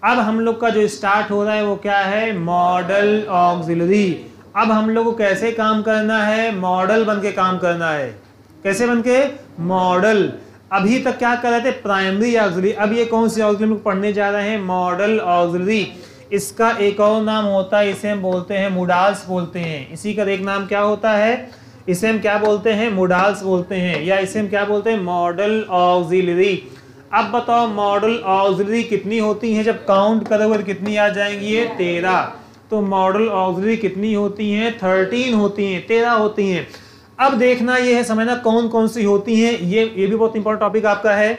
अब हम लोग का जो स्टार्ट हो रहा है वो क्या है, मॉडल ऑक्सिलरी। अब हम लोग को कैसे काम करना है, मॉडल बन के काम करना है। कैसे बन के, मॉडल। अभी तक क्या कर रहे थे, प्राइमरी ऑक्सिलरी। अब ये कौन सी ऑक्सिलरी पढ़ने जा रहे हैं, मॉडल ऑक्सिलरी। इसका एक और नाम होता है, इसे हम बोलते हैं मूडाल्स बोलते हैं। इसी का एक नाम क्या होता है, इसे हम क्या बोलते हैं, मूडाल्स बोलते हैं, या इसे हम क्या बोलते हैं, मॉडल ऑक्सिलरी। अब बताओ मॉडल ऑक्सिलरी कितनी होती हैं, जब काउंट करोगे तो कितनी आ जाएंगी, ये 13। तो मॉडल ऑक्सिलरी कितनी होती हैं, 13 होती हैं, 13 होती हैं। अब देखना ये है, समझना कौन कौन सी होती हैं, ये भी बहुत इंपॉर्टेंट टॉपिक आपका है।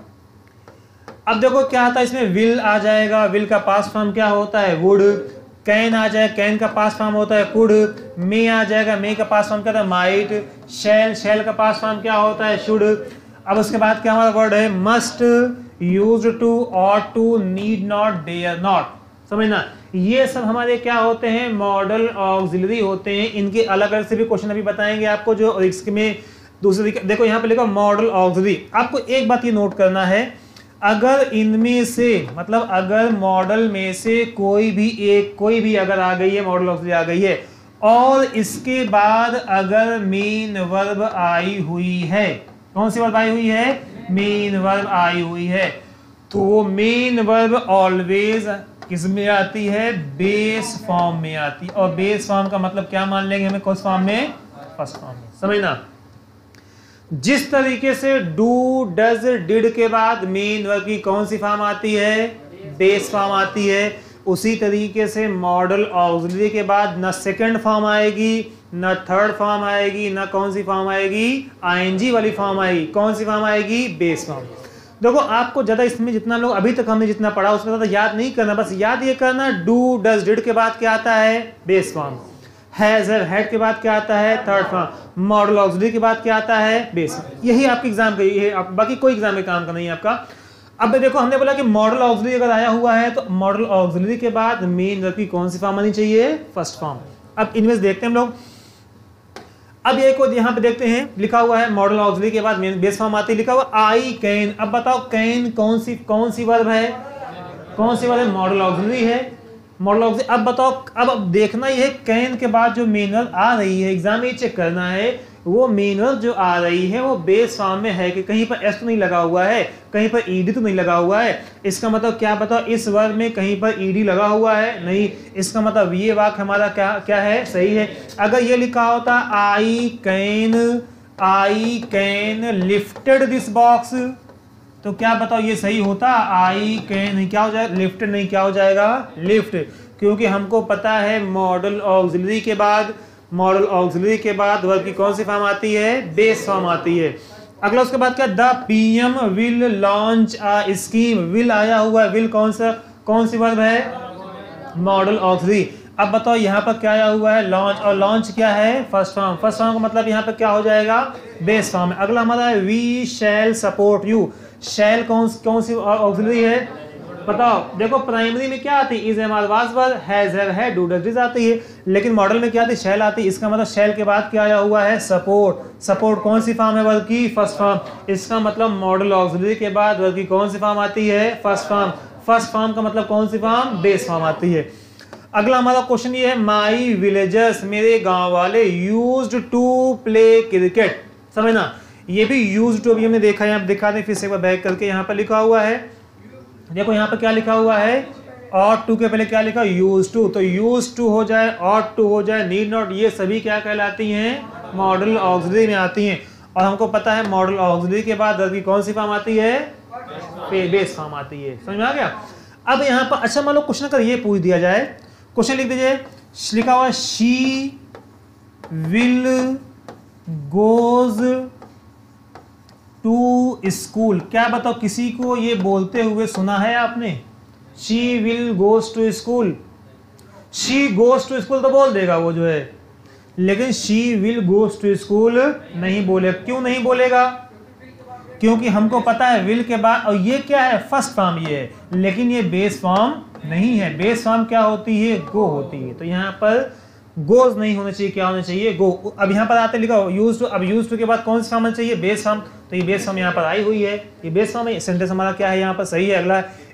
अब देखो क्या आता है इसमें, विल आ जाएगा, विल का पास्ट फॉर्म क्या होता है, वुड। कैन आ जाएगा, कैन का पास्ट फॉर्म होता है कुड। मे आ जाएगा, मे का पास्ट फॉर्म क्या होता है, माइट। शैल, शैल का पास्ट फॉर्म क्या होता है, शुड। अब उसके बाद क्या हमारा वर्ड है, must, used to, ought to, need not, dare not. समझना, ये सब हमारे क्या होते हैं, मॉडल ऑक्सिलरी होते हैं। इनके अलग अलग से भी क्वेश्चन अभी बताएंगे आपको, जो इसमें दूसरे देखो यहाँ पे लिखा मॉडल ऑक्सिलरी। आपको एक बात ये नोट करना है, अगर इनमें से मतलब अगर मॉडल में से कोई भी अगर आ गई है, मॉडल ऑक्सिलरी आ गई है, और इसके बाद अगर मेन वर्ब आई हुई है, कौन सी वर्ब आई हुई है, मेन वर्ब आई हुई है, तो वो मेन वर्ब ऑलवेज किस में आती है, बेस फॉर्म में आती है। और बेस फॉर्म का मतलब क्या मान लेंगे हमें, किस फॉर्म में, फर्स्ट फॉर्म में। समझना, जिस तरीके से डू, डज, डिड के बाद मेन वर्ब की कौन सी फॉर्म आती है, बेस फॉर्म आती है, उसी तरीके से मॉडल ऑक्सिलरी के बाद न सेकंड फॉर्म आएगी, न थर्ड फॉर्म आएगी, न कौन सी फॉर्म आएगी, आईएनजी वाली फॉर्म आएगी। कौन सी फॉर्म आएगी, बेस फॉर्म। देखो आपको ज्यादा इसमें जितना लोग अभी तक हमने जितना पढ़ा उसमें ज्यादा याद नहीं करना, बस याद ये करना डू, डज, डिड के बाद क्या आता है, base form. Has, have, had के बाद क्या आता है, थर्ड फॉर्म। मॉडल ऑक्सिलरी के बाद क्या आता है, बेस। यही आपके एग्जाम का, ये बाकी कोई एग्जाम में काम का नहीं है आपका। अब देखो हमने बोला कि मॉडल ऑक्सिलरी अगर आया हुआ है तो मॉडल ऑक्सिलरी के बाद मेन वर्ब की कौन सी फॉर्म आनी चाहिए, फर्स्ट फॉर्म। अब इनमें देखते हैं हम लोग। अब ये को यहाँ पे देखते हैं, लिखा हुआ है मॉडल ऑक्सिलरी के बाद मेन बेस फॉर्म आती है, लिखा हुआ आई कैन। अब बताओ कैन कौन सी वर्ब है, कौन सी वर्ब है, मॉडल ऑक्सिलरी है, मॉडल ऑक्सिलरी। अब बताओ, अब देखना ये है कैन के बाद जो मेन वर्ब आ रही है, एग्जाम में चेक करना है वो मेन वर्ब जो आ रही है वो बेस फॉर्म में है कि कहीं पर एस तो नहीं लगा हुआ है, कहीं पर ईडी तो नहीं लगा हुआ है। इसका मतलब क्या बताओ, इस वर्ब में कहीं पर ईडी लगा हुआ है, नहीं। इसका मतलब ये वाक्य हमारा क्या है, सही है। अगर ये लिखा होता I can lifted this box, तो क्या बताओ ये सही होता, आई कैन क्या हो जाएगा, लिफ्टेड नहीं, क्या हो जाएगा, लिफ्ट। क्योंकि हमको पता है मॉडल ऑक्सिलरी के बाद वर्ब की कौन सी फॉर्म आती है, बेस फॉर्म आती है। अगला उसके बाद क्या, the PM will launch a scheme. Will आया हुआ है, विल कौन सी वर्ब है, मॉडल ऑक्सिलरी। अब बताओ यहाँ पर क्या आया हुआ है, लॉन्च, और लॉन्च क्या है, फर्स्ट फॉर्म। फर्स्ट फॉर्म का मतलब यहाँ पर क्या हो जाएगा, बेस फॉर्म है। अगला हमारा है we shall support you. Shall कौन सी ऑक्सिलरी है, बताओ। देखो प्राइमरी में क्या आती है, is, am, are, was, were, has, have, had, do, does, did आती है, लेकिन मॉडल में क्या आती है, शैल आती है। इसका मतलब शैल के बाद क्या आया हुआ है, सपोर्ट। सपोर्ट कौन सी फॉर्म है वर्ब की, फर्स्ट फॉर्म। इसका मतलब मॉडल ऑक्सिलरी के बाद वर्ब की कौन सी फॉर्म आती है, फर्स्ट फॉर्म। फर्स्ट फॉर्म का मतलब कौन सी फॉर्म, बेस फॉर्म आती है। अगला हमारा क्वेश्चन ये है, माई विलेजर्स, मेरे गांव वाले, यूज्ड टू प्ले क्रिकेट। समझना, ये भी यूज्ड टू अभी हमने देखा है, यहाँ दिखा दें फिर से एक बार बैक करके। यहाँ पर लिखा हुआ है, देखो यहाँ पर क्या लिखा हुआ है, ऑट टू के पहले क्या लिखा, यूज्ड टू। तो यूज्ड टू हो जाए, ऑट टू हो जाए, नीड नॉट, ये सभी क्या कहलाती हैं, मॉडल ऑक्सिलरी में आती हैं। और हमको पता है मॉडल ऑक्सिलरी के बाद वर्ब की कौन सी फॉर्म आती है, बेस फॉर्म आती है। समझ में आ गया। अब यहाँ पर अच्छा मान लो क्वेश्चन अगर ये पूछ दिया जाए, क्वेश्चन लिख दीजिए, लिखा हुआ she will goes to school. क्या बताओ किसी को ये बोलते हुए सुना है आपने, she will goes to school. She goes to school तो बोल देगा वो जो है, लेकिन she will goes to school नहीं बोले। क्यों नहीं बोलेगा, क्योंकि हमको पता है विल के बाद, और ये क्या है, फर्स्ट फॉर्म ये है, लेकिन ये बेस फॉर्म नहीं है। बेस फॉर्म क्या होती है, गो होती है। तो यहाँ पर गोज नहीं होना चाहिए, क्या होना चाहिए, गो। अब यहाँ पर आते लिखा यूज टू। अब यूज टू के बाद कौन सा फॉर्म चाहिए, बेस फॉर्म। तो ये बेस फॉर्म यहाँ पर आई हुई है, ये बेस फॉर्म है। सेंटेंस हमारा क्या है यहाँ पर, सही है। अगला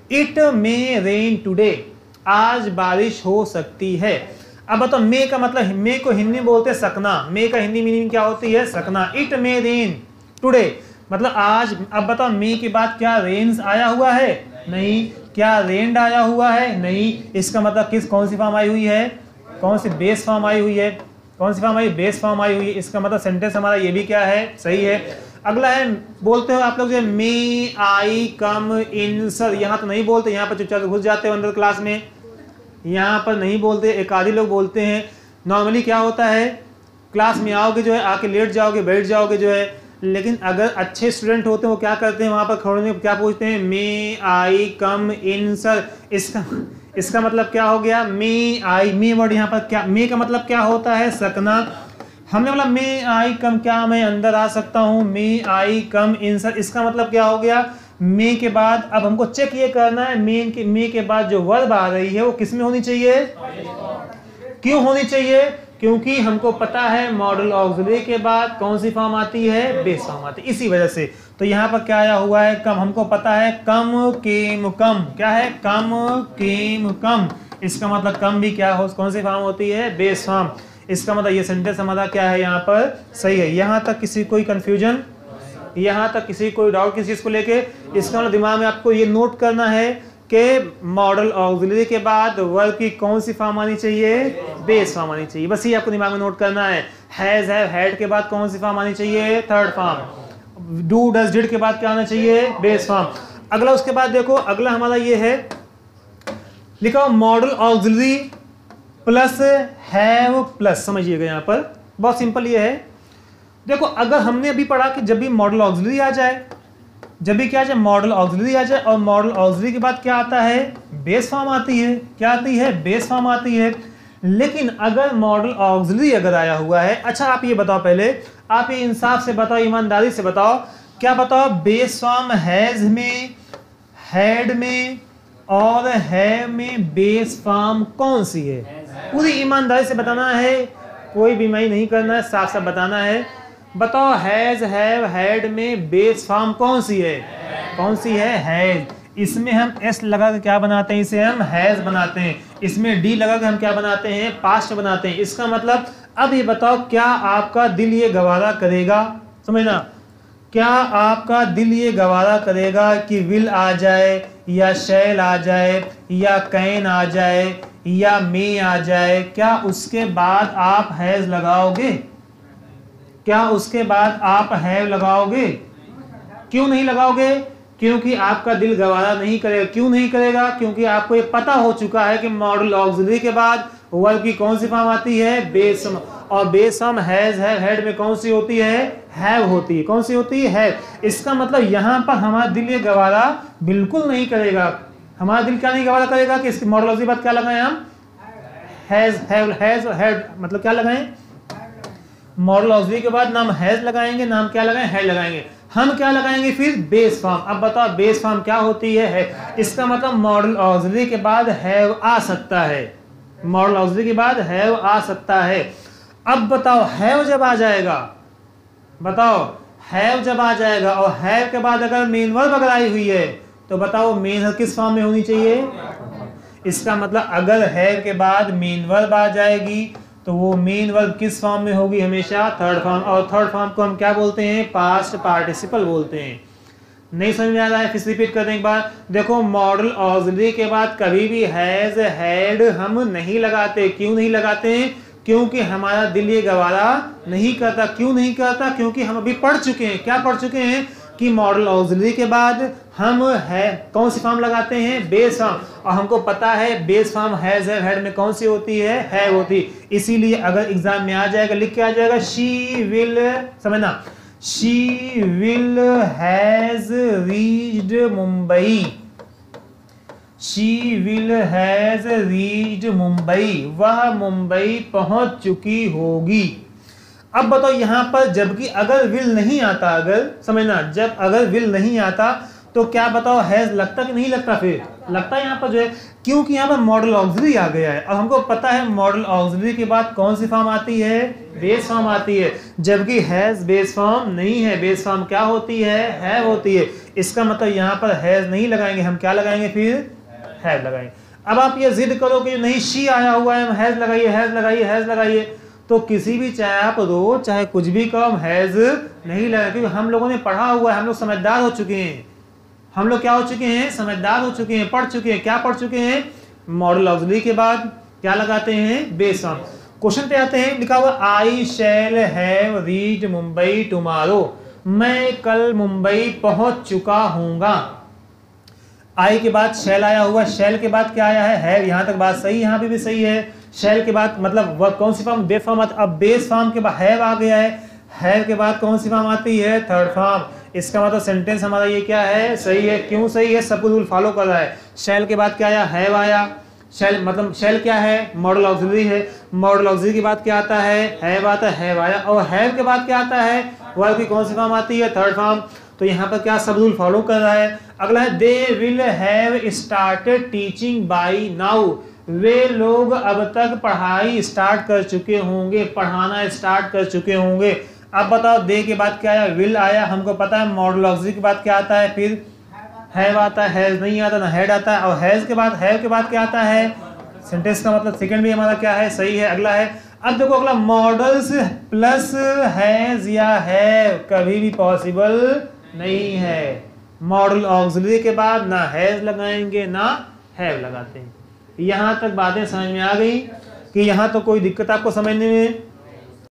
इट मे रेन टुडे, आज बारिश हो सकती है। अब बताओ मे का मतलब, मे को हिंदी में बोलते हैं सकना, मे का हिंदी मीनिंग क्या होती है? सकना। इट मे रेन टुडे मतलब आज। अब बताओ मे के बाद क्या रेन्स आया हुआ है? नहीं। क्या रेन्ड आया हुआ है? नहीं। इसका मतलब कौन सी फॉर्म आई हुई है? कौन सी बेस फॉर्म आई हुई है? कौन सी फॉर्म आई? बेस फॉर्म आई हुई है। इसका मतलब सेंटेंस हमारा ये भी क्या है? सही है। अगला है, बोलते हो आप लोग जो मे आई कम इन सर, यहाँ तो नहीं बोलते, यहाँ पर चुपचाप घुस जाते हो अंदर क्लास में, यहाँ पर नहीं बोलते, एक आधे लोग बोलते हैं। नॉर्मली क्या होता है, क्लास में आओगे जो है, आके लेट जाओगे, बैठ जाओगे जो है, लेकिन अगर अच्छे स्टूडेंट होते हैं वो क्या करते हैं, वहाँ पर खड़े क्या पूछते हैं? May I come in sir. इसका मतलब क्या हो गया? मे आई, मे वर्ड यहाँ पर क्या, मे का मतलब क्या होता है? सकना। हमने बोला मे आई कम, क्या मैं अंदर आ सकता हूँ? मे आई कम इन सर, इसका मतलब क्या हो गया? मे के बाद अब हमको चेक ये करना है, मे के बाद जो वर्ब आ रही है वो किस में होनी चाहिए? क्यों होनी चाहिए? क्योंकि हमको पता है मॉडल ऑक्सिलरी के बाद कौन सी फॉर्म आती है? बेस फॉर्म आती है, इसी वजह से। तो यहाँ पर क्या आया हुआ है? कम। हमको पता है कम केम कम, क्या है? कम केम कम। इसका मतलब कम भी क्या हो, कौन सी फॉर्म होती है? Base form. इसका मतलब ये सेंटेंस हमारा क्या है यहाँ पर? सही है। यहाँ तक किसी कोई कंफ्यूजन? यहाँ तक किसी कोई डाउट किसी चीज को लेके? इसका मतलब दिमाग में आपको ये नोट करना है कि मॉडल ऑक्सिलरी के बाद वर्ब की कौन सी फॉर्म आनी चाहिए? बेस फॉर्म आनी चाहिए। बस ये आपको दिमाग में नोट करना है। हैज हैव हैड के बाद कौन सी फॉर्म आनी चाहिए? Third form. Do does did के बाद क्या आना चाहिए? Base form. अगला उसके बाद देखो, अगला हमारा ये है, लिखा modal auxiliary plus have plus, समझिएगा यहाँ पर बहुत सिंपल ये है। देखो अगर हमने अभी पढ़ा कि जब भी मॉडल ऑक्सिलरी आ जाए, जब भी क्या आ जाए? मॉडल ऑक्सिलरी आ जाए, और मॉडल ऑक्सिलरी के बाद क्या आता है? बेस फॉर्म आती है। क्या आती है? बेस फॉर्म आती है। लेकिन अगर मॉडल ऑक्सिलरी अगर आया हुआ है, अच्छा आप ये बताओ, पहले आप ये इंसाफ से बताओ, ईमानदारी से बताओ, क्या बताओ? बेस फॉर्म हैज में, हैड में और हैव में बेस फॉर्म कौन सी है? पूरी ईमानदारी से बताना है, कोई बीमारी नहीं करना है, साफ साफ बताना है। बताओ हैज हैव हैड में बेस फॉर्म कौन सी है? कौन सी है? हैज। इसमें हम एस लगा के क्या बनाते हैं? इसे हम हैज बनाते हैं। इसमें डी लगा के हम क्या बनाते हैं? पास्ट बनाते हैं। इसका मतलब अब ये बताओ, क्या आपका दिल ये गवारा करेगा? समझना, क्या आपका दिल ये गवारा करेगा कि विल आ जाए या शैल आ जाए या कैन आ जाए या मे आ जाए? क्या उसके बाद आप हैज लगाओगे? क्या उसके बाद आप हैव लगाओगे? क्यों नहीं लगाओगे? क्योंकि आपका दिल गवारा नहीं करेगा। क्यों नहीं करेगा? क्योंकि आपको ये पता हो चुका है कि मॉडल ऑक्सिलरी के बाद वर्ब की कौन सी फॉर्म आती है? Base form. और base form has have had में कौन सी होती है? हैव होती है। कौन सी होती है? हैव। इसका मतलब यहाँ पर हमारा दिल ये गवारा बिल्कुल नहीं करेगा। हमारा दिल क्या नहीं गवारा करेगा कि इसकी मॉडल ऑक्सिलरी के बाद क्या लगाएं हम? हैज हैव हैज और हैड, मतलब क्या लगाएं? मॉडल ऑक्सिलरी के बाद नाम हैज लगाएंगे, नाम क्या लगाएं? हैड लगाएंगे। हम क्या लगाएंगे फिर? Base form. अब बताओ बेस फॉर्म क्या होती है? इसका मतलब मॉडल ऑक्सिलरी के बाद हैव आ सकता है। मॉडल ऑक्सिलरी के बाद हैव आ सकता है। अब बताओ हैव जब आ जाएगा, बताओ हैव जब आ जाएगा और हैव के बाद अगर मेन वर्ब अगर आई हुई है तो बताओ मेन किस फॉर्म में होनी चाहिए? इसका मतलब अगर हैव के बाद मेन वर्ब आ जाएगी तो वो मेन वर्ब किस फॉर्म में होगी? हमेशा थर्ड फॉर्म। और थर्ड फॉर्म को हम क्या बोलते हैं? पास्ट पार्टिसिपल बोलते हैं। नहीं समझ में आ रहा है? फिर रिपीट करने के बाद देखो, मॉडल ऑक्सिलरी के बाद कभी भी हैज हैड हम नहीं लगाते। क्यों नहीं लगाते हैं? क्योंकि हमारा दिल ये गवारा नहीं करता। क्यों नहीं करता? क्योंकि हम अभी पढ़ चुके हैं। क्या पढ़ चुके हैं? कि मॉडल ऑक्सिलरी के बाद हम है कौन सी फॉर्म लगाते हैं? Base form. और हमको पता है base form has have had में कौन सी होती है? हैव होती। इसीलिए अगर एग्जाम में आ जाएगा, लिख के आ जाएगा, शी विल, समझना, she will has reached Mumbai. She will has reached Mumbai, वह मुंबई पहुंच चुकी होगी। अब बताओ यहाँ पर जबकि अगर विल नहीं आता, अगर समझना, जब अगर विल नहीं आता तो क्या बताओ हैज लगता कि नहीं लगता? फिर लगता है यहाँ पर जो है, क्योंकि यहाँ पर मॉडल ऑक्सिलरी आ गया है। अब हमको पता है मॉडल ऑक्सिलरी के बाद कौन सी फॉर्म आती है, बेस फॉर्म आती है, जबकि हैज बेस फॉर्म नहीं है। बेस फॉर्म क्या होती है, हैव होती है। इसका मतलब यहाँ पर हैज नहीं लगाएंगे, हम क्या लगाएंगे, फिर हैव लगाएंगे। अब आप ये जिद करो कि नहीं शी आया हुआ है, हैज लगाइए, हैज लगाइए, हैज लगाइए, तो किसी भी, चाहे आप रो चाहे कुछ भी कहो, हम हैज नहीं लगाए, क्योंकि हम लोगों ने पढ़ा हुआ है, हम लोग समझदार हो चुके हैं। हम लोग क्या हो चुके हैं, समझदार हो चुके हैं, पढ़ चुके हैं। क्या पढ़ चुके हैं, मॉडल ऑक्सिलरी के बाद क्या लगाते हैं, बेस फॉर्म। क्वेश्चन पे आते हैं, लिखा हुआ I shall have reached Mumbai tomorrow, मैं कल मुंबई पहुंच चुका हूंगा। आई के बाद शैल आया हुआ, शैल के बाद क्या आया है, हैव। यहां तक बात सही, यहां पे भी सही है। शैल के बाद मतलब वह कौन सी फॉर्म, बेस फॉर्म। अब बेस फॉर्म के बाद हैव आ गया है, हैव के बाद कौन सी फॉर्म आती है, थर्ड फॉर्म। इसका मतलब सेंटेंस हमारा ये क्या है, सही है। क्यों सही है, सब कुछ रूल फॉलो कर रहा है। शैल के बाद क्या आया, हैव आया। शैल मतलब शैल क्या है, मॉडल ऑक्सिलरी है। मॉडल ऑक्सिलरी के बाद क्या आता है, हैव आता है, हैव आया। और हैव के बाद क्या आता है, वर्ब की कौन सी फॉर्म आती है, थर्ड फॉर्म। तो यहाँ पर क्या सब रूल फॉलो कर रहा है। अगला है they will have started teaching by now, वे लोग अब तक पढ़ाई स्टार्ट कर चुके होंगे, पढ़ाना स्टार्ट कर चुके होंगे। अब बताओ, दे के बाद क्या आया, विल आया, हमको पता है। मॉडल ऑक्सिलरी के बाद क्या आता है, फिर हैव आता है, हैज नहीं आता, ना हैड आता है। और हैज के बाद, हैव के बाद क्या आता है, सेंटेंस का मतलब सेकंड भी हमारा क्या है, सही है। अगला है, अब देखो अगला, मॉडल्स प्लस हैज या हैव कभी भी पॉसिबल नहीं है। मॉडल ऑक्सिलरी के बाद ना हैज लगाएंगे ना हैव लगाते हैं। यहां तक बातें समझ में आ गई कि यहां तो कोई दिक्कत आपको समझने में